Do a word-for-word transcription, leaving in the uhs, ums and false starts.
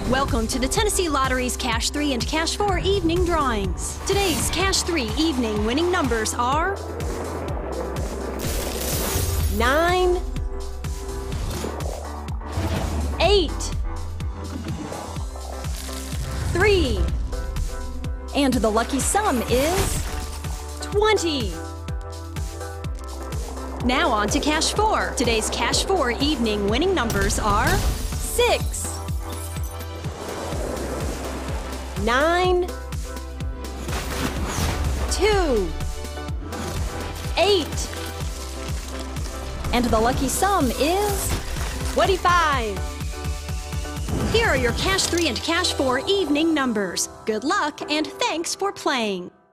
Welcome to the Tennessee Lottery's Cash three and Cash four evening drawings. Today's Cash three evening winning numbers are nine, eight, three, and the lucky sum is twenty. Now on to Cash four. Today's Cash four evening winning numbers are six, nine, two, eight, and the lucky sum is twenty-five. Here are your Cash three and Cash four evening numbers. Good luck and thanks for playing.